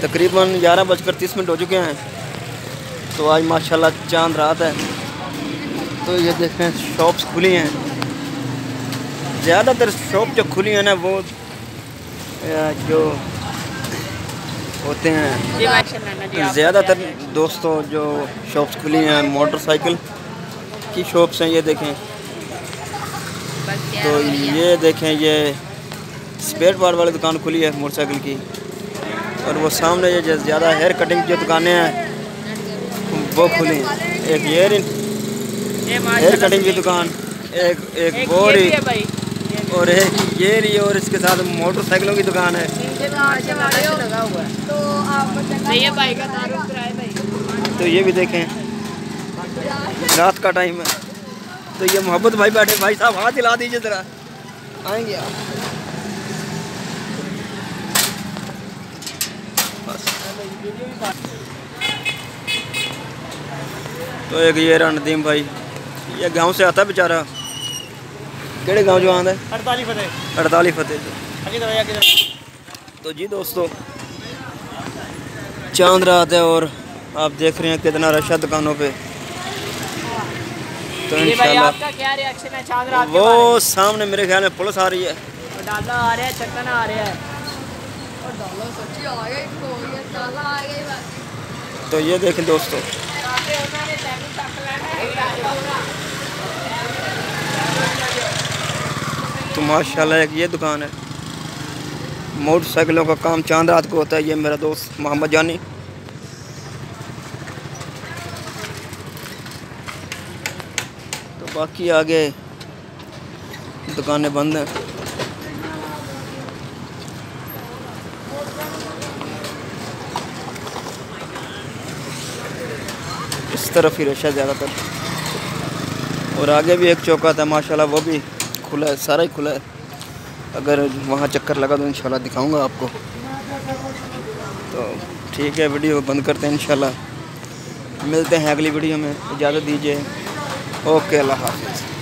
तकरीबन 11:30 हो चुके हैं। तो आज माशाल्लाह चांद रात है। तो ये देखें शॉप्स खुली हैं। ज़्यादातर शॉप जो खुली है ना वो जो होते हैं ज़्यादातर दोस्तों जो शॉप्स खुली हैं मोटरसाइकिल की शॉप्स हैं। ये देखें तो ये देखें ये स्पेयर पार्ट वाली दुकान खुली है मोटरसाइकिल की। और वो सामने ये जो ज़्यादा हेयर कटिंग जो दुकानें हैं वो खुली हैं। एक हेयर कटिंग की दुकान, एक और ही और एक ये रही और इसके साथ मोटरसाइकिलों की दुकान है। तो ये भी देखें रात का टाइम है। तो ये मोहब्बत भाई बैठे, भाई साहब हाथ हिला दीजिए ज़रा, आएंगे आप। तो एक ये रहा नदीम भाई, ये गांव से आता बेचारा। केड़े गांव जो आंदा है? 48 फतेह। तो जी दोस्तों चांद रात है और आप देख रहे हैं कितना रश है दुकानों पे। तो इंशाल्लाह आपका क्या रिएक्शन है चांद रात के वो बारे में? सामने मेरे ख्याल में पुलिस आ रही है। डाला आ रहा है, चक्कना आ रहा है। तो ये देखें दोस्तों तो माशाल्लाह एक ये दुकान है। मोटरसाइकिलों का काम चांद रात को होता है। ये मेरा दोस्त मोहम्मद जानी। तो बाकी आगे दुकानें बंद हैं। इस तरफ ही रश है ज़्यादातर। और आगे भी एक चौका था माशाल्लाह, वो भी खुला है, सारा ही खुला है। अगर वहाँ चक्कर लगा तो इंशाल्लाह दिखाऊंगा आपको। तो ठीक है, वीडियो को बंद करते हैं। इंशाल्लाह मिलते हैं अगली वीडियो में। इजाज़त दीजिए। ओके, अल्लाह हाफ़िज़।